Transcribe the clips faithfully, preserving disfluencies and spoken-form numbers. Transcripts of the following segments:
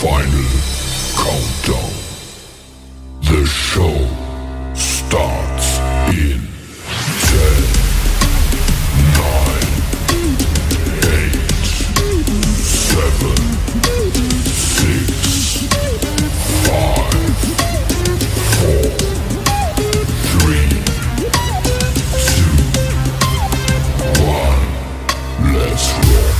Final countdown. The show starts in ten, nine, eight, seven, six, five, four, three, two, one. Let's rock.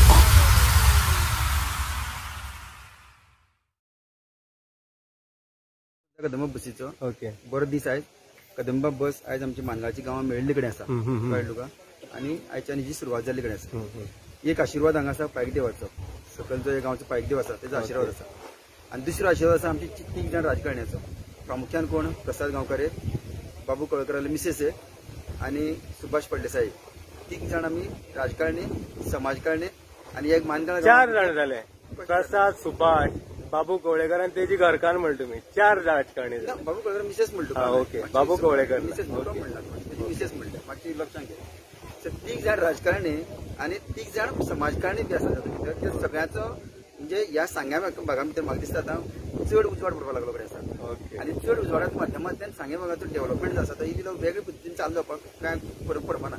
Kadamba बसीचो okay बरो दीस आयज कदंबा बस आयज आमची मानगांवची गांवां मेळिल्ले कडेन आसा कळ्ळें तुका आनी आयच्यान हिची सुरवात जाल्ली कडेन आसा एक आशिर्वाद हांगा आसा पायक देवाचो सकयल जो एक गांवचो पायक देव आसा तेजो आशिर्वाद आसा आनी दुसरो आशिर्वाद आसा आमची तीग जाण राजकारण्याचो प्रामुख्यान कोण प्रसाद गांवकार बाबू कळकर मिसेस आनी सुभाष फळदेसाय तीग जाण आमी राजकारणी समाजकारणी आनी एक मानगांव चार जाण जाले प्रसाद सुभाष बाबू कवळेकर आणि तेजी घरकान्न म्हणटा तुम्ही चार राजकारणी बाबू कळकर मिसेस म्हणटा ओके बाबू कवळेकर मिसेस म्हणटा मिसेस म्हणटा मागची लक्षात घे तीग जाण राजकारणी आणि तीग जाण समाजकारणी बी आसा त्या सगळ्याचो म्हणजे ह्या सांग्या भागा भितर म्हाका दिसता आता चड उजवाड पडपाक लागलो कडेन आसा ओके आनी चड उजवाडाच्या माध्यमांतल्यान सांग्या भागाचो डेव्हलपमेंट आसा तो इल्लो वेगळे पद्दतीन चालू जावपाक कांय फरक पडपाना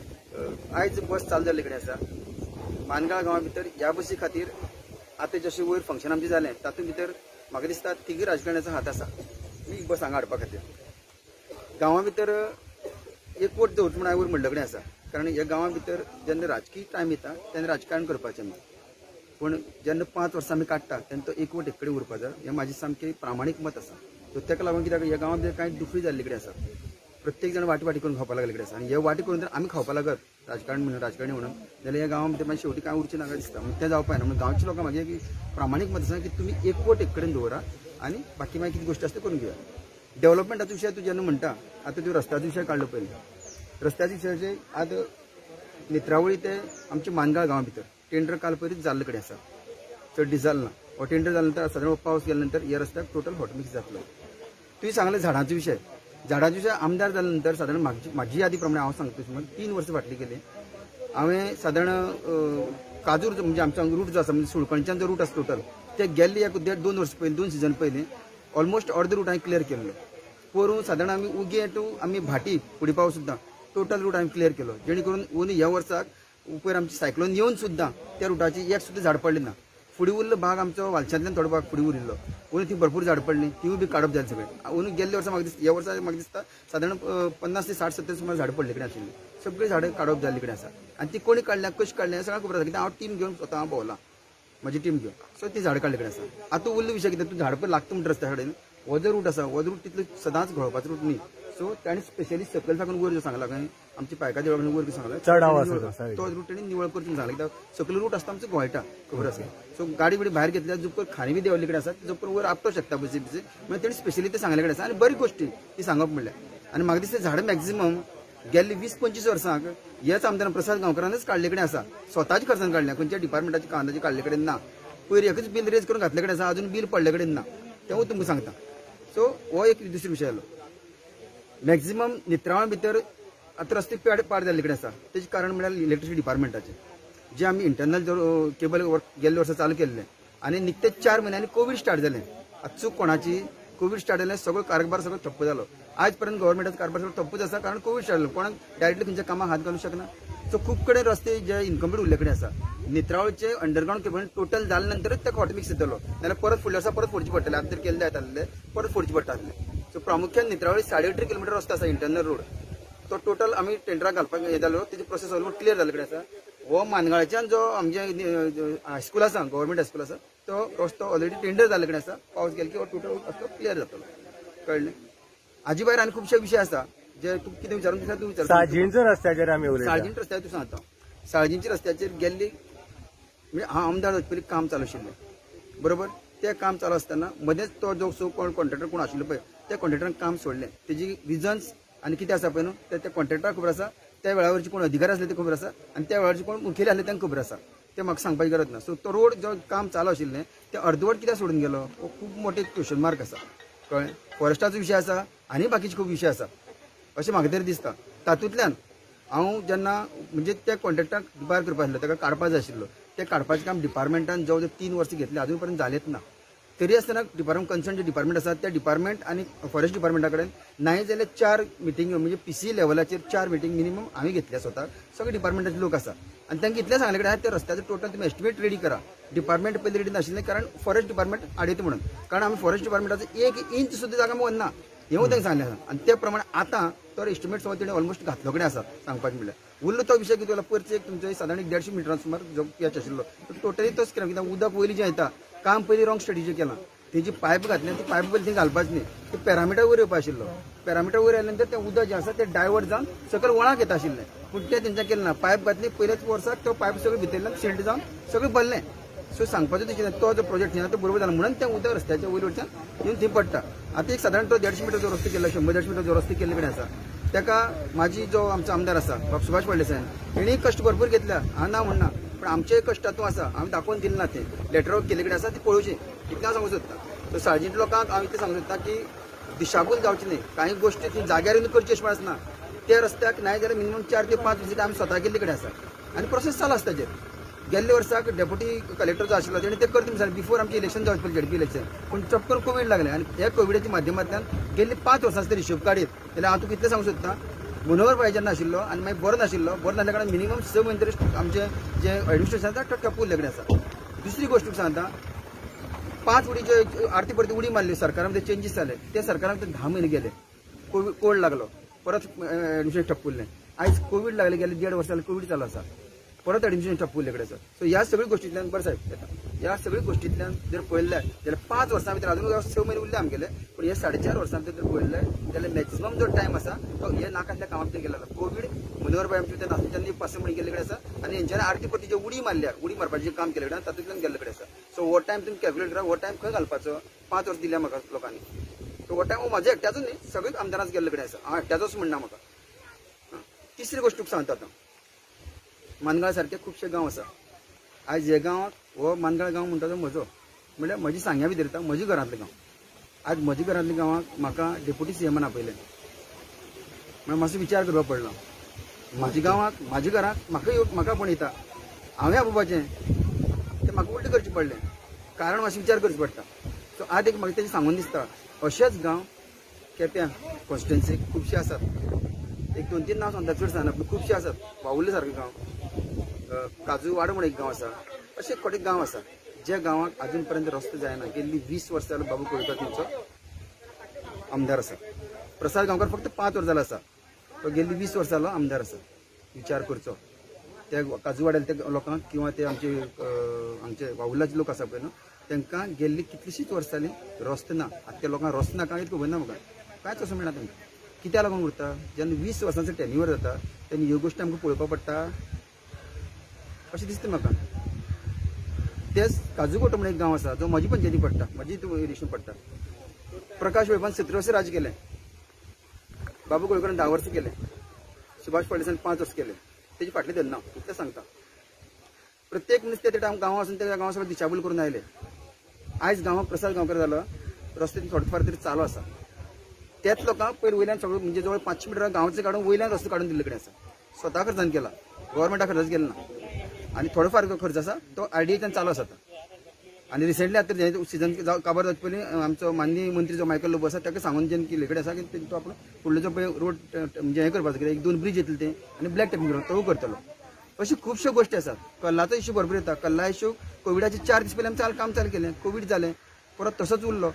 आयज बस चालू जाल्ले कडेन आसा मानगांव गांवा भितर ह्या बसी खातीर आता जशें वयर फंक्शन आमचें जालें तातूंत भितर म्हाका दिसता तिगी राजकारण्याचो हात आसा ही बस हांगा हाडपा खातीर गांवा भितर एक वोट दवरचो म्हण हांवें वयर म्हणले कडेन आसा कारण ह्या गांवा भितर जेन्ना राजकीय टायम येता तेन्ना राजकारण करपाचें आमी पूण जेन्ना पांच वर्सां आमी काडटा तेन्ना तो एक वोट एक कडेन उरपा जाय हें म्हाजें सामकें प्रामाणीक मत आसा सो ताका लागून कित्याक ह्या गांवा भितर कांय दुखरी जाल्ली कडेन आसा प्रत्येक जण वाटी वाटी करून खावपा लागले कडेन आसा आनी हे वाटी करून जर आमी खावपा लागत राजकारण म्हणून राजकारणी म्हणून जाल्यार ह्या गांवा भितर मागीर शेवटी कांय उरचें नाका दिसता म्हणजे तें जावपाना म्हणून गांवच्या लोकांक म्हाजें एक प्रामाणीक मत आसा की तुमी एक वोट एक कडेन दवरा आनी बाकी मागीर कितें गोश्टी आसा त्यो करून घेवया डेव्हलपमेंटाचो विशय तूं जेन्ना म्हणटा आतां तूं रस्त्याचो विशय काडलो पयलीं रस्त्याच्या विशयाचेर आज नेत्रावळी ते आमच्या मानगांव गांवा भितर टेंडर काल पयलींच जाल्ले कडेन आसा चड दीस जालें ना हो टेंडर जाले नंतर सादारण पावस गेल्या नंतर ह्या रस्त्याक टोटल हॉटमिक्स जातलो तुवें सांगलें झाडांचो विशय झाडांचो विशय आमदार जाल्या नंतर सादारण म्हाजी म्हाजी यादी प्रमाणे हांव सांगता तशें तीन वर्सां फाटली गेली हांवें सादारण काजूर म्हणजे आमच्या रूट जो आसा म्हणजे सुळकणच्यान जो रूट आसा टोटल ते गेल्ली एक देड दोन वर्सां पयलीं दोन सिजन पयलीं ऑलमोस्ट अर्द रूट हांवें क्लियर केल्लो पोरूं सादारण आमी उगे टू आमी भाटी पुडिपाव सुद्दां टोटल रूट हांवें क्लियर केलो जेणे करून ओन ह्या वर्साक पयर आमची सायक्लोन येवन सुद्दां त्या रुटाची एक सुद्दां झाड पडलें ना फुडें उरलो भाग आमचो वालशांतल्यान थोडो भाग फुडें उरिल्लो ओन ती भरपूर झाड पडली तीवूय बी काडप जालें सगळें ओन गेल्ले वर्सा म्हाका दिसता ह्या वर्सा म्हाका दिसता सादारण पन्नास ते साठ सत्तर सुमार झाड पडले कडेन आशिल्ली सगळीं झाडां काडप जाल्ली कडेन आसा आनी ती कोणी काडल्या कशी काडल्या सगळ्यांक खबर आसा कित्याक हांव टीम घेवन स्वता हांव भोंवला म्हजी टीम घेवन सो ती झाडां काडले कडेन आसा आतां उरलो विशय कितें तूं झाड पळय लागता म्हणटा रस्त्या कडेन हो जो रूट आसा हो रूट तितलो सदांच घोळपाचो रूट न्ही सो ताणें स्पेशली सकयल साकून वयर सांगला काय आमची पायका देवळा वयर सांगला तो रूट ताणें निवळ करचून सांगला कित्याक सकयल रूट आसता आमचो गोंयटा खबर आसा सो गाडी बिडी भायर घेतल्या जो खाणी बी देवल्ले कडेन आसा जो पण वयर आपटो शकता बसी बिसी मागीर ताणें स्पेशली ते सांगले कडेन आसा आनी बरी गोश्टी ती सांगप म्हणल्यार आनी म्हाका दिसता झाडां मॅक्झिमम गेल्ली वीस पंचवीस वर्सांक हेच आमदार प्रसाद गांवकारानच काडले कडेन आसा स्वताच्या खर्चान काडल्या खंयच्या डिपार्टमेंटाच्या कांदाचे काडले कडेन ना पयर एकच बील रेज करून घातले कडेन आसा अजून बील पडले कडेन ना तें तुमकां सांगता सो हो एक दुसरो विशय आसलो मॅक्झिमम नित्रावळा भितर आतां रस्ते पाड पाड जाल्ले कडेन आसा तेजें कारण म्हळ्यार इलेक्ट्रिसिटी डिपार्टमेंटाचें जे आमी इंटरनल जो केबल गेल्ले वर्सा चालू केल्ले आनी निकते चार म्हयन्यांनी कोवीड स्टार्ट जालें आतां चूक कोणाची कोवीड स्टार्ट जालें सगळो कारभार सगळो ठप्प जालो आज पर्यंत गव्हर्मेंटाचो कारभार सगळो ठप्पूच आसा कारण कोवीड स्टार्ट जालो कोणाक डायरेक्टली खंयच्या कामाक हात घालूंक शकना सो खूब कडेन रस्ते जे इनकम्प्लीट उरले कडेन आसा नेत्रावळचे अंडरग्राउंड केबल टोटल जाले नंतरच ते हॉटमिक्स येतलो नाल्यार परत फुडल्या वर्सा परत फोडचे पडटले आतां जर केल्ले येताले परत फोडचे पडटाले सो प्रामुख्यान नेत्रावळी साडे अठरा किलोमिटर रस्तो आसा इंटरनल रोड तो टोटल आमी टेंडराक घालपाक हे जालो तेजी प्रोसेस ऑलमोस्ट क्लियर जाले कडेन आसा हो मानगाळच्यान जो आमचे हायस्कूल आसा गव्हर्मेंट हायस्कूल आसा तो रस्तो ऑलरेडी टेंडर जाले कडेन आसा पावस गेलो की हो टोटल रस्तो क्लियर जातलो कळ्ळें हाजे भायर आनी खुबशे विशय आसा जे तूं कितें विचारूंक दिसता तूं विचार साळजींच्या रस्त्याचेर आमी उलयता साळजींच्या रस्त्याचेर तूं सांगता साळजींच्या रस्त्याचेर गेल्ली म्हणजे हांव आमदार जावचे पयलीं काम चालू आशिल्लें बरोबर तें काम चालू आसतना मदेंच तो जो सो कोण कॉन्ट्रॅक्टर कोण आशिल्लो पळय त्या कॉन्ट्रॅक्टरान काम सोडलें तेजी रिजन्स आनी कितें आसा पळय न्हू ते त्या कॉन्ट्रॅक्टराक खबर आसा त्या वेळावरची कोण अधिकारी आसले ते खबर आसा आनी त्या वेळावरची कोण मुखेली आसले तांकां खबर आसा ते म्हाका सांगपाची गरज ना सो तो रोड जो काम चालू आशिल्लें ते अर्दवट कित्याक सोडून गेलो हो खूब मोठे क्वेश्चन मार्क आसा कळ्ळें फॉरेस्टाचो विशय आसा आनी बाकीचे खूब विशय आसा अशें म्हाका तरी दिसता तातूंतल्यान हांव जेन्ना म्हणजे त्या कॉन्ट्रॅक्टाक भायर करपा आशिल्लो ताका काडपा जाय आशिल्लो ते काडपाचें काम डिपार्टमेंटान जवळ जवळ तीन वर्सां घेतली अजून पर्यंत जालेच ना तरी आसतना डिपार्टमेंट कन्सर्न जे डिपार्टमेंट आसा त्या डिपार्टमेंट आणि फॉरेस्ट डिपार्टमेंटा कडेन नाही जाल्यार चार मिटींग म्हणजे पीसी लेवलाचेर चार मिटींग मिनिमम आम्ही घेतल्या स्वता सगळे डिपार्टमेंटाचे लोक आसा आणि तांकां इतलें सांगले कडेन त्या रस्त्याचो टोटल तुम्ही एस्टिमेट रेडी करा डिपार्टमेंट पयलीं रेडी नाशिल्लें कारण फॉरेस्ट डिपार्टमेंट आडयता म्हणून कारण आमी फॉरेस्ट डिपार्टमेंटाचो एक इंच सुद्दां जागा व्हरना हें तांकां सांगलें आसा आणि त्या प्रमाणे आतां तो एस्टिमेट सगळो तेणें ऑलमोस्ट घातलो कडेन आसा सांगपाचें म्हणल्यार उरलो तो विशय कितें परत एक तुमचो साधारण एक देडशे मिटरां सुमार जो पॅच आशिल्लो टोटली तोच केला कित्याक उदक पयलीं जें येता काम पयलीं रॉंग स्ट्रेटेजी केलां तेजी पायप घातली ती पायप पयलीं थंय घालपाची न्ही ते पॅरामिटर वयर येवपा आशिल्लो पॅरामिटर वयर आयल्या नंतर तें उदक जें आसा तें डायवर्ट जावन सकयल वळाक येता आशिल्लें पूण तें तेंच्यान केलें ना पायप घातली पयल्याच वर्साक तो पायप सगळें भितरल्यान सिल्ट जावन सगळें भरलें सो सांगपाचो तशें तो जो प्रोजेक्ट तो बरोबर जाला म्हणून तें उदक रस्त्याच्या वयर वयच्यान येवन थंय पडटा आतां एक साधारण तो देडशे मिटर जो रस्तो केल्लो शंबर देडशे मिटर जो रस्तो केल्ले कडेन आसा ताका माझी जो आमचो आमदार आसा बाब सुभाष फळदेसाय तेणी कश्ट भरपूर घेतल्या हांव ना म्हणना पण आमचे कश्टातूं आसा आमी दाखोवन दिले ना ते लेटर केल्ले कडेन आसा ती पळोवची इतलें हांव सांगूंक सोदता सो सार्जिंट लोकांक हांव इतलें सांगूंक सोदता की दिशाभूल जावची न्ही कांय गोश्टी ती जाग्यार येवन करची अशें आसना त्या रस्त्याक नाय जाल्यार मिनिमम चार ते पांच विजीट आमी स्वता केल्ले कडेन आसा आनी प्रोसेस चालू आसता ताचेर गेल्ले वर्साक डेप्युटी कलेक्टर जो आशिल्लो तेणें ते करता म्हणून बिफोर आमचें इलेक्शन जावचे पयलीं झेडपी इलेक्शन पूण चपकन कोवीड लागलें आनी ह्या कोविडाच्या माध्यमांतल्यान गेल्ली पांच वर्सांचो हिशोब काडीत जाल्यार हांव तुका इतलें सांगूंक सोदतां मनोहर भाई जेन्ना आशिल्लो आनी मागीर बरो नाशिल्लो बरो नासल्या कारणान मिनिमम स म्हयने तरी आमचें जें एडमिनिस्ट्रेशन आसा तो ठप्प उरले कडेन आसा दुसरी गोश्ट तुका सांगता पांच उडी ज्यो आरती परती उडी मारली सरकारान ते चेंजीस जाले ते सरकारान ते धा म्हयने गेले कोविड कोविड लागलो परत एडमिनिस्ट्रेशन ठप्प उरलें आयज कोविड लागले गेले देड वर्सां जाले कोविड चालू आसा परत एडमिशन ठप्प उरले कडेन आसा सो ह्या सगळ्या गोश्टींतल्यान बरें साहेब ह्या सगळ्या गोश्टींतल्यान जर पळयलें जाल्यार पांच वर्सां भितर अजून स म्हयने उरले आमगेले पूण हे साडे चार वर्सां भितर जर पळयलें जाल्यार मॅक्सिमम जो टायम आसा तो हे नाकातल्या कामां भितर गेला कोविड मनोहर भाई आमचे ते नाशिल्ल्यान पांच स म्हयने गेल्ले कडेन आसा आनी हेंच्यानी आरती परती जे उडी मारल्या उडी मारपाचें काम केलें कडेन तातूंतल्यान गेल्ले कडेन आसा सो हो टायम तुमी कॅल्क्युलेट करा हो टायम खंय घालपाचो पांच वर्स दिल्या म्हाका लोकांनी सो हो टायम हो म्हाज्या एकट्याचो न्ही सगळ्याच आमदारांच गेल्ले कडेन आसा हांव एकट्याचोच म्हणना म्हाका तिसरी गोश्ट तुका सांगता आतां मानगाळ सारखे खुबशे गांव आसा आयज हे गांवाक हो मानगाळ गांव म्हणटा तो म्हजो म्हणल्यार म्हजी सांग्या भितर येता म्हजी घरांतलें गांव आज म्हजी घरांतल्या गांवाक म्हाका डेप्युटी सीएमान आपयलें म्हळ्यार मातसो विचार करपाक पडलो म्हाज्या गांवाक म्हाज्या घराक म्हाका येवप म्हाका पण येता हांवें आपोवपाचें तें म्हाका उलटें करचें पडलें कारण मातशें विचार करचो पडटा सो आज एक म्हाका तेजें सांगून दिसता अशेंच गांव केप्यां कॉन्स्टिट्युएन्सीक खुबशे आसात एक दोन तीन नांव सांगता चड सांगना पूण खुबशे आसात बावुर्ले सारके गांव काजू वाडो म्हणून एक गांव आसा अशे खोटे गांव आसा ज्या गांवाक अजून पर्यंत रस्तो जायना गेल्ली वीस वर्सां जाल्यार बाबू कोळेकर तेंचो आमदार आसा प्रसाद गांवकार फक्त पांच वर्सां जालां आसा तो गेल्ली वीस वर्सां जालो आमदार आसा विचार करचो त्या काजू वाड्याच्या त्या लोकांक किंवा ते आमचे आमचे बावुर्लाचे लोक आसा पळय न्हू तांकां गेल्ली कितलींशींच वर्सां जालीं रस्तो ना आतां त्या लोकांक रस्तो ना कांय खबर ना म्हाका कांयच असो मेळना तांकां कित्याक लागून उरता जेन्ना वीस वर्सांचो टेन्युअर जाता तेन्ना ह्यो गोश्टी आमकां पळोवपाक पडटा अशें दिसता म्हाका तेच काजूकोट म्हणून एक गांव आसा जो म्हजी पंचायती पडटा म्हजी इरिशन पडटा प्रकाश वैभवान सतरा वर्सां राज केलें बाबू कोळेकरान धा वर्सां केलें सुभाष फळदेसायन पांच वर्सां केलें तेजी फाटलें धरना इतलें सांगता प्रत्येक मनीस ते गांवां वचून त्या गांवा सगळें दिशाभूल करून आयले आयज गांवाक प्रसाद गांवकार जालो रस्ते थोडे फार तरी चालू आसा त्याच लोकांक पयर वयल्यान सगळें म्हणजे जवळ पांचशे मिटर गांवचे काडून वयल्यान रस्तो काडून दिल्ले कडेन आसा स्वता खर्चान केला गव्हर्मेंटा खर्च केलो ना आनी थोडो फार खर्च आसा तो आयडीएच्यान चालू आसा आनी रिसेंटली आतां सिजन काबार जावचे पयलीं आमचो माननीय मंत्री जो मायकल लोबो आसा ताका सांगून जेन्ना किल्ले कडेन आसा की तो आपण फुडलो जो पळय रोड म्हणजे हें करपाचो कितें एक दोन ब्रिज येतले ते आनी ब्लॅक टॅपिंग करून तो करतलो अशी खुबश्यो गोश्टी आसात कल्लाचो इश्यू भरपूर येता कल्ला इश्यू कोविडाचे चार दीस पयलीं आमी काम चालू केलें कोविड जालें परत तसोच उरलो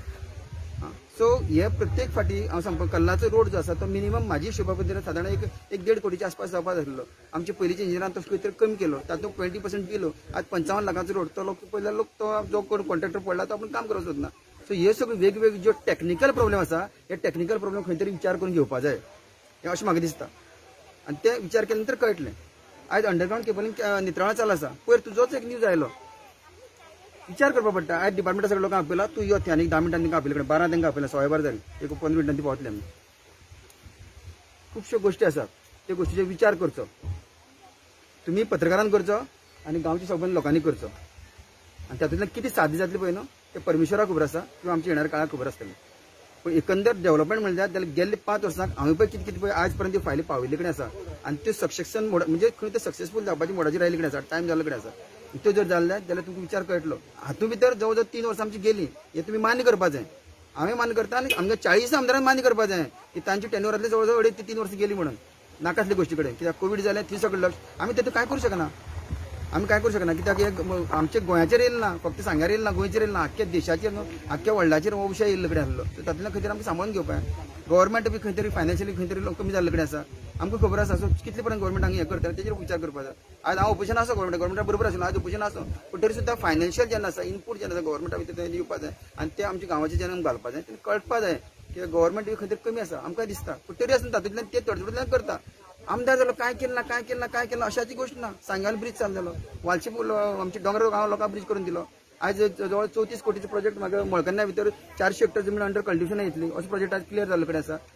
सो हे प्रत्येक फाटी हांव सांगता कल्लाचो रोड जो आसा तो मिनिमम म्हाजी हिशोबा पद्दतीन सादारण एक एक देड कोटीच्या आसपास जावपाक आसलो आमचे पयलींच्या इंजिनियरान तो खंय तरी कमी केलो तातूंत ट्वेंटी पर्सेंट दिलो आज पंचावन्न लाखांचो रोड तो लोक पयल्या लोक तो जो कोण कॉन्ट्रॅक्टर पडला तो आपण काम करत सोदना सो हे सगळे वेगवेगळे ज्यो टॅक्निकल प्रॉब्लेम आसा हे टॅक्निकल प्रॉब्लेम खंय तरी विचार करून घेवपा जाय हें अशें म्हाका दिसता आनी ते विचार केले नंतर कळटलें आयज अंडरग्रावंड केबलिंग नितळां चालू आसा पयर तुजोच एक न्यूज आयलो विचार करपा पडटा आयज डिपार्टमेंटा सगळे लोकांक आपयला तूं यो आनी धा मिनटांनी तांकां आपयले कडेन बारा तांकां आपयला सोळा बारा जाली एक पंदरा मिनटांनी पावतले आमी खुबश्यो गोश्टी आसात त्यो गोश्टीचेर विचार करचो तुमी पत्रकारान करचो आनी गांवच्या सगळ्या लोकांनी करचो आनी तातूंतल्यान कितें साध्य जातलें पळय न्हू तें परमेश्वराक खबर आसा किंवा आमच्या येणाऱ्या काळाक खबर आसतलें पण एकंदर डेव्हलपमेंट म्हणल्यार जाल्यार गेल्ले पांच वर्सांक हांवें पळय कितें कितें पळय आयज पर्यंत फायली पावयल्ले कडेन आसा आनी त्यो सक्सेशन मोड म्हणजे खंय ते सक्सेसफूल जावपाची मोडाचेर आयिल्ले कडेन आसा टायम जाल्ले कडेन आसा त्यो जर जाल्ले जाल्यार तुमकां विचार कळटलो. हातूंत भितर जवळ जवळ तीन वर्सां आमची गेली हे तुमी मान्य करपा जाय. हांवें मान्य करता आनी आमच्या चाळीस आमदारांनी मान्य करपा जाय की तांची टेन्युअरांतली जवळ जवळ अडेज ते तीन वर्सां गेली म्हणून नाकासले गोश्टी कडेन. कित्याक कोवीड जालें थंय सगळें लक्ष आमी तेतून कांय करूं शकना. आमी काय करूं शकना कित्याक एक आमच्या गोंयाचेर येयला ना, फक्त सांग्यार येयला ना, गोंयचेर येयला ना, आख्ख्या देशाचेर न्हू आख्ख्या वर्ल्डाचेर हो विशय येयल्लो कडेन आसलो. सो तातूंतल्यान खंय तरी आमकां सांबाळून घेवपाक गव्हर्मेंट बी खंय तरी फायनान्शियली खंय तरी कमी जाल्ले कडेन आसा. आमकां खबर आसा. सो कितले पर्यंत गव्हर्मेंट हांगा हें करता तेजेर विचार करपाक जाय. आज हांव ओपोजिशन आसा गव्हर्मेंट गव्हर्मेंटा बरोबर आशिल्लो, आज ओपोजिशन आसा, पूण तरी सुद्दां फायनान्शियल जेन्ना आसा इनपूट जेन्ना आसा गव्हर्मेंटा भितर तें दिवपाक जाय आनी ते आमच्या गांवाचे जेन्ना घालपाक जाय तें कळपाक जाय की गव्हर्मेंट खंय तरी कमी आसा आमकां दिसता. पूण तरी आसतना तातूंतल्यान ते तडजोडींतल्यान करता. आमदार जालो काय केलं ना काय केलं ना काय केलं अशाची गोष्ट ना. सांग्याल ब्रिज चालू जालो, वालची आमच्या डोंगराळ गांव लोकांक ब्रिज करून दिलो. आज जवळ चौतीस कोटीचो प्रोजेक्ट म्हाका मळकन्या भितर चारशे हेक्टर जमीन अंडर कल्टिवेशन येतली असो प्रोजेक्ट आज क्लियर जाल्लो कडेन आसा.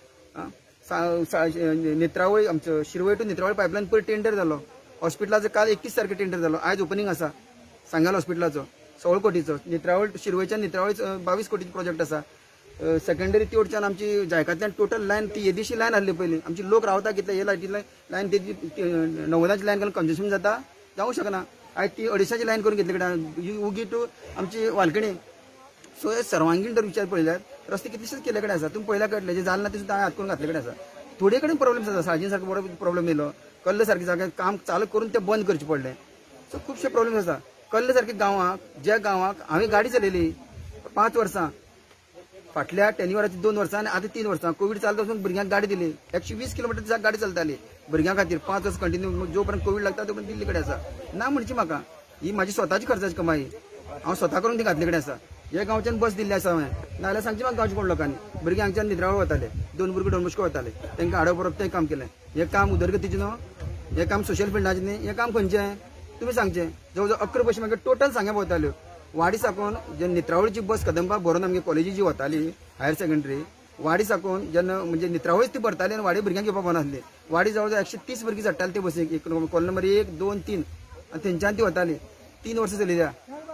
नेत्रावळी आमचो शिरवय टू नेत्रावळी पायपलायन पयर टेंडर जालो. हॉस्पिटलाचो काल एकतीस तारखे टेंडर जालो. आज ओपनिंग आसा सांगाल हॉस्पिटलाचो सोळा कोटीचो. नेत्रावळ शिरवयच्या नेत्रावळी बावीस कोटीचो प्रोजेक्ट आसा. सेकंडरी ती वडच्यान आमची जायकांतल्यान टोटल लायन ती येदेशी लायन आसली पयली आमची लोक रावता कितले हे लायटी लायन तेजी णव्वदाची लायन करून कंजेशन जाता जावंक शकना. आयज ती अडेचाची लायन करून घेतली कडेन उगी टू आमची वालकणी. सो हे सर्वांगीण जर विचार पळयल्यार रस्ते कितलेशेच केले कडेन आसा. तुमी पयल्या कळटले जे जालना ते सुद्दां हांवें हात करून घातले कडेन आसा. थोडे कडेन प्रॉब्लेम जाता. साळजीन सारको बरो प्रॉब्लेम येयलो. कल्ल सारके जाग्यार काम चालू करून ते बंद करचे पडले. सो खुबशे प्रॉब्लेम आसा. कल्ल सारके गांवांक ज्या गांवांक हांवें गाडी चलयली पांच वर्सां फाटल्या टेन्युअराची दोन वर्सां आनी आतां तीन वर्सां कोवीड चालता वचून भुरग्यांक गाडी दिली. एकशे वीस किलोमिटर दिसाक गाडी चलताली भुरग्यां खातीर पांच वर्स कंटिन्यू जो पर्यंत कोवीड लागता तो पर्यंत दिल्ली कडेन आसा. ना म्हणची म्हाका ही म्हाजी स्वताची खर्चाची कमाई हांव स्वता करून ती घातले कडेन आसा. ह्या गांवच्यान बस दिल्ली आसा हांवें नाजाल्यार सांगचे म्हाका गांवच्या कोण लोकांनी भुरगीं हांगच्यान निद्रावळ वताले. दोन भुरगे डोनबस्को वताले तांकां हाडप परत तें काम केलें. हें काम उदरगतीचें न्हू हें काम सोशल फिल्डाचें न्ही. हें काम खंयचें तुमी सांगचें. जवळ जवळ अकरा बशी म्हाका टोटल सांग्या वताल्यो. वाडी साकून जे नेत्रावळीची बस कदंबा भरून आमगे कॉलेजी जी वताली हायर सेकंडरी वाडी साकून जेन्ना म्हणजे नेत्रावळीच ती भरताली आनी वाडी भुरग्यांक घेवपाक नासली. वाडी जवळ जवळ एकशे तीस भुरगीं चडटाली ते बसीक एक कॉल नंबर एक दोन तीन आनी थंयच्यान ती वताली. तीन वर्सां चली त्या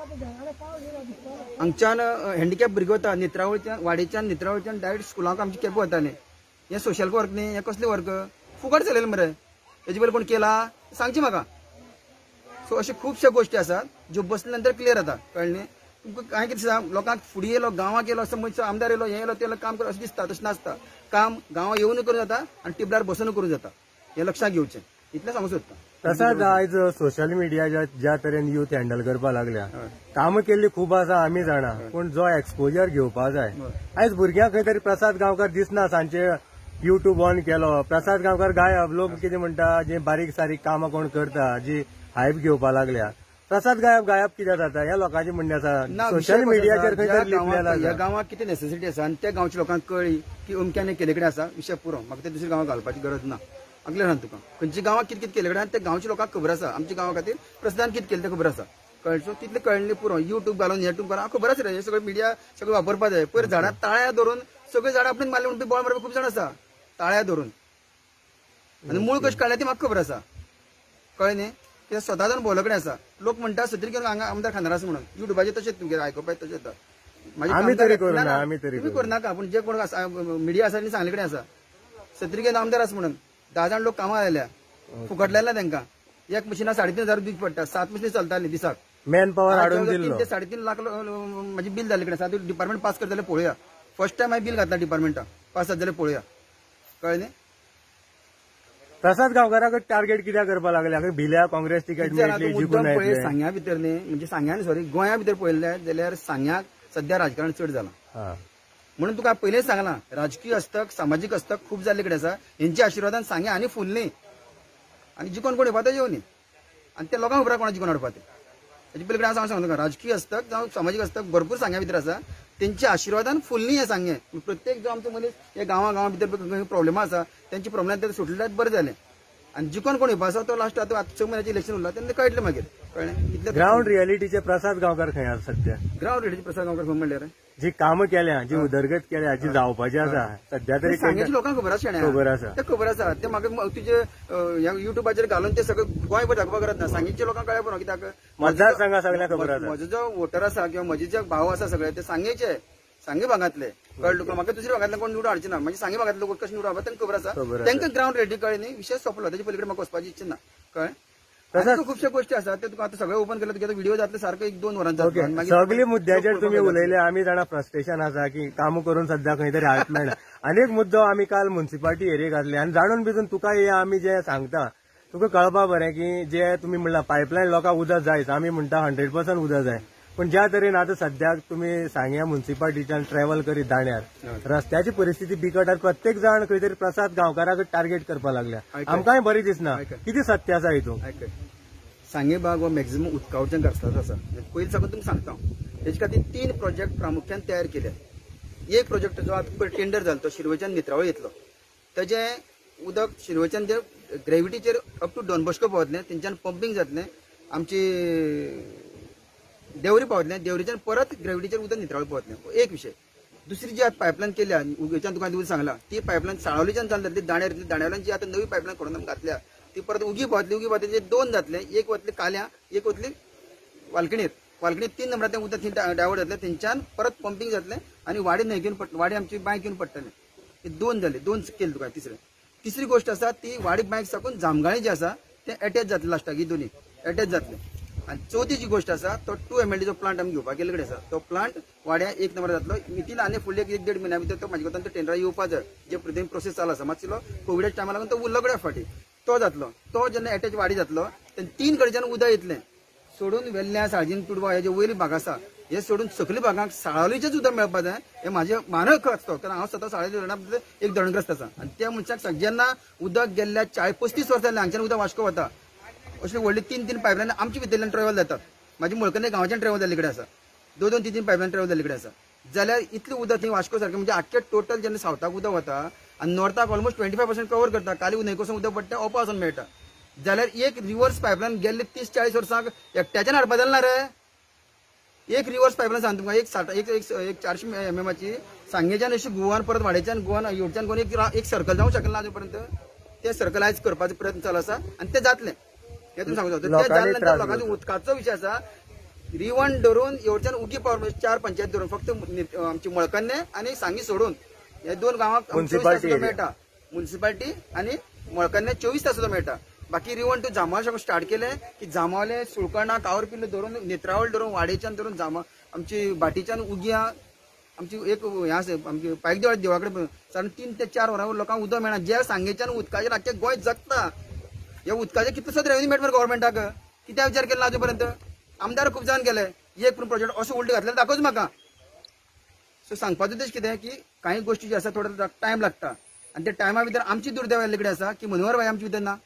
हांगच्यान हँडिकॅप भुरगीं वता नेत्रावळीच्यान वाडीच्यान नेत्रावळीच्यान डायरेक्ट स्कुलांक आमची कॅब वताले. हें सोशल वर्क न्ही हें कसलें वर्क फुकट चलयलें मरे. हेजे पयलीं कोण केला सांगची म्हाका. सो अशे खुबशे गोश्टी आसात ज्यो बसले नंतर क्लियर जाता कळ्ळें. तुमकां कांय कितें सांग लोकांक फुडें येयलो गांवांक येयलो असो मनीस आमदार येयलो हें येयलो तें काम कर अशें दिसता तशें नासता. काम गांवां येवन करूं जाता आनी टिबलार बसून करूं जाता. हें लक्षात घेवचें इतलें सांगूं सोदता. तसाच आयज सोशल मिडिया ज्या तरेन युथ हँडल करपाक लागल्या कामां केल्ली खूब आसा आमी जाणा. पूण जो एक्सपोजर घेवपाक जाय आयज भुरग्यांक खंय तरी प्रसाद गांवकार दिसना सांचे युट्यूब ऑन केलो प्रसाद गांवकार गायब. लोक कितें म्हणटा जे बारीक सारीक कामां कोण करता जी हायप घेवपाक लागल्या प्रसाद गायब गायब कित्याक जाता ह्या लोकांचे म्हणणें आसा. सोशल मिडियाचेर खंय तरी ह्या गांवांत कितें नेसेसिटी आसा आनी त्या गांवच्या लोकांक कळ्ळी की अमक्यान केले कडेन आसा विशय पुरो म्हाका ते दुसऱ्या गांवांक घालपाची गरज ना. अगले सांग तुका खंयच्या गांवांत कितें कितें केले कडेन त्या गांवच्या लोकांक खबर आसा. आमच्या गांवा खातीर प्रसादान कितें केलें तें खबर आसा कळ्ळें. तितलें कळ्ळें पुरो युट्यूब घालून युट्यूब घालून खबर आसा रे हे सगळें मिडिया सगळें वापरपाक जाय. पयर झाडां ताळ्या धरून सगळीं झाडां आपण मारली म्हणून बॉल मारपाक खूब जाण आसा ताळ्या धरून आनी मूळ कशें काडलें ती म्हाका खबर आसा कळ्ळें न्ही. ते स्वता जावन भोवले कडेन आसा. लोक म्हणटा सत्री केलो हांगा आमदार खानार आसा म्हणून युट्यूबाचेर तशेंच तुमगे आयकपाक तशें जाता. आमी तरी करना आमी तरी तुमी करनाका पूण जे कोण मिडिया आसा सांगले कडेन आसा सत्री केलो आमदार आसा म्हणून धा जाण लोक कामां आयल्या फुकट लायला तांकां. एक मशिनां साडे तीन हजार दिवची पडटा. सात मशिनां चलताली दिसाक मॅन पॉवर हाडून दिल्लो. ते साडे तीन लाख म्हाजी बील जाले कडेन आसा. डिपार्टमेंट पास करता जाल्यार पळोवया. फर्स्ट टायम हांवें बील घातला डिपार्टमेंटाक पास जाता जाल्यार पळोवया कळ्ळें न्ही. प्रसाद गांवकाराक टार्गेट कित्याक करपाक लागल्या भिल्या काँग्रेस तिकेट मेळटली जिखून येतले. सांग्या भितर न्ही म्हणजे सांग्यान सॉरी गोंया भितर पळयलें जाल्यार सांग्याक सध्या राजकारण चड जालां. म्हणून तुका पयलेंच सांगलां राजकीय हस्तक सामाजीक हस्तक खूब जाल्ले कडेन आसा. हेंच्या आशिर्वादान सांग्या आनी फुल्ली आनी जिकोन कोण येवपा ते येवनी आनी ते लोकांक खबर कोणा जिकोन हाडपा ते. हेजे पयलीं कडेन हांव सांगता तुका राजकीय हस्तक जावं सामाजीक हस्तक भरपूर सांग्या भितर आसा. तेंच्या आशिर्वादान फुल्ली हें सांगे. प्रत्येक जो आमचो मनीस हे गांवा गांवा भितर प्रॉब्लेम आसा तेंची प्रॉब्लेम ते सुटल्यार बरें जालें. आनी जिकोन कोण येवपा आसा तो लास्ट आतां स म्हयन्याचें इलेक्शन उरलां तेन्ना कळटलें मागीर कळ्ळें. ग्राउंड रियलिटीचे प्रसाद गांवकार खंय आसा सध्या. ग्राउंड रियलिटी प्रसाद गांवकार खंय म्हणल्यार जी कामां केल्या जी उदरगत केल्या जी जावपाची आसा सध्या तरी सांग्याच्या लोकांक खबर आसा खबर आसा ते खबर आसा. ते म्हाका तुजे युट्यूबाचेर घालून ते सगळें गोंयभर दाखोवपाक करत ना. सांगेच्या लोकांक कळ्ळें पुरो कित्याक मतदारसंघा सगळ्यांक खबर आसा. म्हजो जो वोटर आसा किंवा म्हजे जे भाव आसा सगळे ते सांगेचे सांगे भागांतले कळ्ळें तुका. म्हाका दुसऱ्या भागांतले कोण निवडून हाडचे ना. म्हणजे सांगे भागांतले लोक कशें निवडून हाडपा तांकां खबर आसा. तांकां ग्राउंड रेडी कळ्ळें न्ही विशय सोंपलो. तेजे पयलीं म्हाका वचपाची इच्छा ना कळ्ळें. तसंच खुबश्यो गोष्टी आसात ते तुका आतां सगळें ओपन केलं तुका व्हिडिओ जातले सारको एक दोन वरांचो ओके सगळी मुद्द्याचेर तुम्ही उलयले आमी जाणा फ्रस्ट्रेशन आसा की काम करून सध्या खंय तरी हात मेळना आनी एक मुद्दो आमी काल म्युन्सिपाल्टी एरियेक घातले आनी जाणून भिजून तुका हे आमी जे सांगता तुका कळपा बरें की जे तुमी म्हणला पायपलायन लोकांक उदक जायच आमी म्हणटा हंड्रेड पर्संट उदक जाय पण ज्या तरेन आतां सद्याक तुम्ही सांगया म्युन्सिपाल्टीच्यान ट्रॅव्हल करीत दाण्यार रस्त्याची परिस्थिती बिकट आसा प्रत्येक जाण खंय तरी प्रसाद गांवकाराक टार्गेट करपाक लागल्या आमकांय बरें दिसना कितें सत्य आसा हितून सांगेबाग हो मॅक्झिमम उदकावच्यान रस्त्याचो आसा पयलीं साकून तुमकां सांगता हेचे खातीर तीन प्रोजेक्ट प्रामुख्यान तयार केल्या एक प्रोजेक्ट जो आतां टेंडर जालो तो शिरवयच्यान नित्रावळ येतलो तेजे उदक शिरवयच्यान जे ग्रेविटीचेर अप टू डॉन बॉस्को पावतलें तेंच्यान पंपिंग जातलें आमची देवरी पावतलें देवरीच्यान परत ग्रेविटीचेर उदक नित्रावळ पावतलें एक विशय दुसरी जी आतां पायपलायन केल्या उगेच्यान तुका दिवून सांगला ती पायपलायन साळावलीच्यान चालू जातली दाण्यार दाण्यावयल्यान जी आतां नवी पायपलायन करून घातल्या ती परत उगी पावतली उगी पावतली दोन जातले एक वतले काल्या एक वतली वालकणीर वालकणीर तीन नंबराचें उदक थंय डायवर्ट जातलें थंयच्यान परत पंपिंग जातलें आनी वाडी न्हंय घेवन पडटलें वाडी आमची बांय घेवन पडटलें हे दोन जाले दोन केले तुका तिसरें तिसरी गोष्ट आसा ती वाडी बांयक साकून जामगाळी जे आसा ते अटॅच जातले लास्टाक ही दोन्ही अटॅच जातले आनी चवथी जी गोष्ट आसा तो टू एम एल डीचो प्लांट आमी घेवपाक गेले कडेन आसा तो प्लांट वाड्या एक नंबर जातलो मितीन आनी फुडले एक देड म्हयन्या भितर तो म्हाजे कोतान तो टेंडर येवपाक जाय जे पद्दतीन प्रोसेस चालू आसा मातसो कोविडाच्या टायमा लागून तो उरलो कडेन फाटी तो जातलो तो जेन्ना अटॅच वाडी जातलो तेन्ना तीन कडच्यान उदक येतलें सोडून वेल्ल्या साळजीन तुडवा हे जे वयली भाग आसा हे सोडून सकली भागांक साळावलीचेच उदक मेळपाक जाय हे म्हाजे मानक आसतो कारण हांव स्वता साळावली धरणांत एक धरणग्रस्त आसा आनी त्या मनशाक जेन्ना उदक गेल्ल्या चाळीस पस्तीस वर्सां जाली हांगच्यान उदक वास्को वता अशें व्हडली तीन तीन पायपलायन आमच्या भितरल्यान ट्रॅव्हल जातात म्हाजी मळकने गांवाच्यान ट्रॅव्हल जाल्ले कडेन आसा दोन दोन तीन तीन पायपलायन ट्रॅव्हल जाल्ले कडेन आसा जाल्यार इतलें उदक थंय वास्को सारकें म्हणजे आख्खे टोटल जेन्ना सावथाक उदक वता आनी नॉर्थाक almost twenty five percent cover करता काली न्हंयकोसून उदक पडटा ओपा वचून मेळटा जाल्यार एक रिवर्स पायपलायन गेल्ले तीस चाळीस वर्सांक एकट्याच्यान हाडपा जालें ना रे एक रिवर्स पायपलायन सांग तुमकां एक साठ एक एक चारशे एम एमाची सांगेच्यान अशी गोवान परत वाड्याच्यान गोवान येवच्यान गोवन एक एक सर्कल जावंक शकना अजून पर्यंत ते सर्कल आयज करपाचो प्रयत्न चालू आसा आनी तें जातलें हे तुमी सांगूंक शकता ते जाले नंतर लोकांचो उदकाचो विशय आसा रिवन धरून येवच्यान उगी पावर चार पंचायत धरून फक्त आमची मळकन्ने आनी सांगी सोडून हे दोन गांवांक म्युन्सिपाल्टी मेळटा म्युन्सिपाल्टी आनी मळकन्ने चोवीस तास सुद्दां मेळटा बाकी रिवन टू जामावले स्टार्ट केले की जामावले सुळकर्णा कावरपिल्ले धरून नेत्रावळ धरून वाडेच्यान धरून जामा आमची बाटीच्यान उगया आमची एक हें आसा आमची पायक देवळा देवळा कडेन सादारण तीन ते चार वरां लोकांक उदक मेळना जे सांगेच्यान उदकाचेर आख्खें गोंय जगता हे उदकाचे कितलेसोच रेव्हन्यू मेळटा गव्हर्मेंटाक कित्याक विचार केला अजून पर्यंत आमदार खूब जाण गेले एक पूण प्रोजेक्ट असो उलटे घातलेलो दाखोवच म्हाका सो सांगपाचो उद्देश कितें की काही गोष्टी ज्यो आसा थोडो टायम लागता आनी त्या टायमा भितर आमची दुर्दैव येल्ले कडेन आसा की मनोहर भाई आमचे भितर ना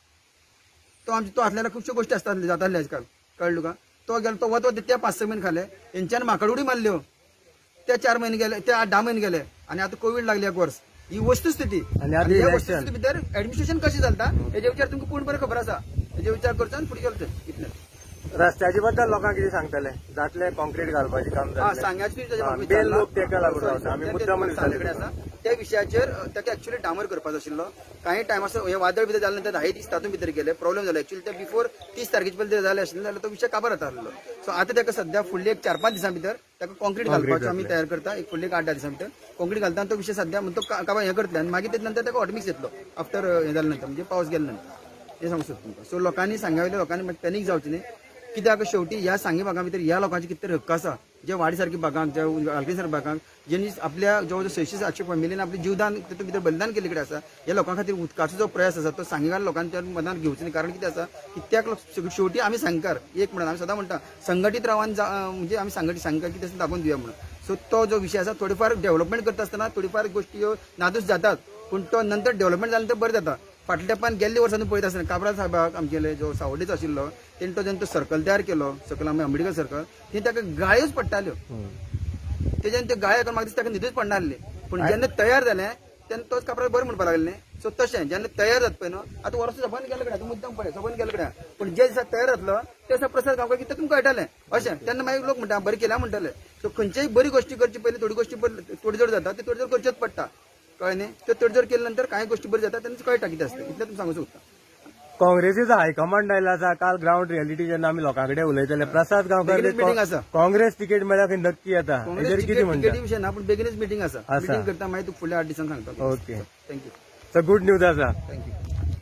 तो आमचे तो आसलेल्या खुबश्यो गोष्टी आसताल्यो जाताल्यो आयज काल कळ्ळें तुका तो गेलो तो वत ते पांच स म्हयने खाले तेंच्यान म्हाका उडी मारल्यो ते चार म्हयने गेले ते आठ धा म्हयने गेले आनी आतां कोवीड लागली एक वर्स ही वस्तुस्थिती आनी ह्या वस्तुस्थिती भितर एडमिनिस्ट्रेशन कशें चलता हेजे विचार तुमकां पूर्ण बरें खबर आसा हेजे विचार करचो आनी फुडें चलचें इतलें रस्त्याचे बद्दल लोकांक कितें सांगतले जातले कॉन्क्रीट घालपाचें काम जातलें लोक तेका लागून रावता आमी मुद्दाम आसा त्या विशयाचेर ताका एक्चुअली डामर करपाचो आशिल्लो काही टायम असो हे वादळ भितर जाले नंतर धा दीस तातूंत भितर गेले प्रॉब्लेम जालो एक्चुअली ते बिफोर तीस तारखेचे पयलीं जाले आशिल्ले जाल्यार तो विशय काबार जाता आसलो सो आतां ताका सध्या फुडली एक चार पांच दिसां भितर ताका कॉन्क्रीट घालपाचो आमी तयार करता एक फुडली एक आठ धा दिसां भितर कॉन्क्रीट घालता तो विशय सध्या म्हणतो काबार हें करतले आनी मागीर तेजे नंतर ताका हॉटमिक्स येतलो आफ्टर हें जाले नंतर म्हणजे पावस गेले नंतर हें सांगूंक सोदता तुमकां सो लोकांनी सांगावयल्या लोकांनी मागीर पॅनीक जावचें न्ही कित्याक शेवटी ह्या सांगी भागां भितर ह्या लोकांचे कितें तरी हक्क आसा जे वाडी सारकी भागांक जे आलकी सारकी भागांक जेणी आपल्या जवळ जवळ सयशे सातशे फॅमिलीन आपले जीवदान तितून भितर बलिदान केले कडेन आसा ह्या लोकां खातीर उदकाचो जो प्रयास आसा तो सांगेकार लोकांच्या मनात घेवचो न्ही कारण कितें आसा की त्या शेवटी आमी सांगकार एक म्हणून आमी सदां म्हणटा संघटीत रावन म्हणजे आमी सांगटीत सांगकार कितें दाखोवन दिवया म्हणून सो तो जो विशय आसा थोडीफार डेव्हलपमेंट करता आसतना थोडीफार गोष्टी ह्यो नादूस जातात पूण तो नंतर डेव्हलपमेंट जाले नंतर बरें जाता फाटल्या तेंपान गेल्ले वर्सांनी पळयता आसतना काबरा साहेबाक आमगेले जो सावड्डेचो आशिल्लो तेणें तो जेन्ना तो सर्कल तयार केलो सकल आमी अंबेडकर सर्कल थंय ताका गाळयोच पडटाल्यो तेज्यान त्यो गाळयो म्हाका दिसता ताका न्हिदूच पडना आसली पूण जेन्ना तयार जालें तेन्ना तोच कापरा बरें म्हणपाक लागले सो तशें जेन्ना तयार जाता पळय न्हू आतां वर्स सबन गेले कडेन मुद्दम पळय सबन गेले कडेन पूण जे दिसा तयार जातलो त्या दिसा प्रसाद गांवकार कितें तुमकां कळटालें अशें तेन्ना मागीर लोक म्हणटा बरें केल्या म्हणटाले सो खंयच्याय बरी गोश्टी करचे पयलीं थोडी गोश्टी तोडजोड जाता ती तोडजोड करच्योच पडटा कळ्ळें न्ही त्यो तडजोड केले नंतर कांय गोश्टी बऱ्यो जाता तेन्ना कळटा कितें आसता इतलें तुमकां सांगूंक सोदता काँग्रेसीचो हायकमांड आयला आसा काल ग्राउंड रियलिटी जेन्ना आमी लोकां कडेन उलयताले प्रसाद गांवकार मिटींग आसा काँग्रेस तिकेट मेळ्ळ्यार खंय नक्की येता हेजेर कितें म्हणटा टिकेटी विशय ना पूण बेगीनच मिटींग आसा मिटींग करता मागीर तुका फुडल्या आठ दिसांनी सांगता okay thank you so good news आसा थँक्यू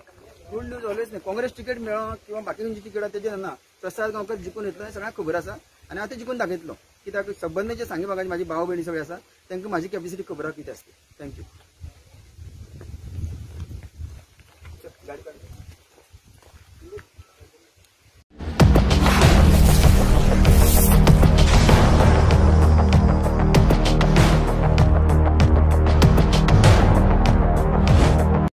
रूल न्यूज ऑलवेज नाही. काँग्रेस तिकीट मेळो किंवा बाकीच्यांची तिकीट तेजे ना प्रसाद गांवकर जिखून येतलो हें सगळ्यांक खबर आसा आनी हांव ते जिखून दाखयतलो. कित्याक संबंद जे सांगे भागाची माझी भाव भयणी सगळे आसा तांकां माझी कॅपॅसिटी खबर आसा कितें आसता. थँक्यू. गाडी काड.